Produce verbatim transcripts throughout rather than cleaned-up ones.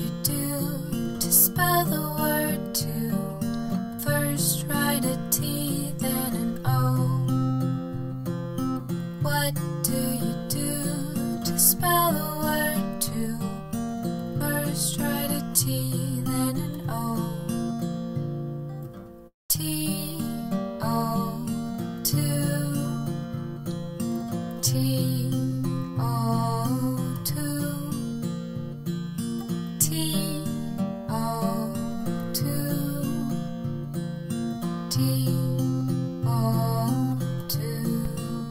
you do to spell the word two? First write a T, then an O. What do you do to spell the word two? First write a T, then an O. T, O, two. T, O, two. T, O, two. T, O, two.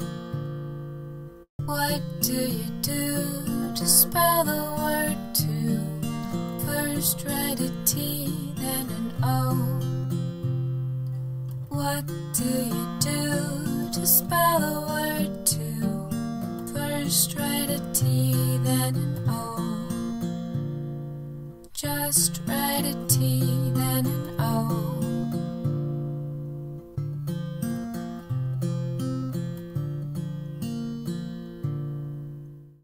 What do you do to spell the word two? First write a T, then an O. What do you do to spell the word two? First write a T, then an O. Just write a T,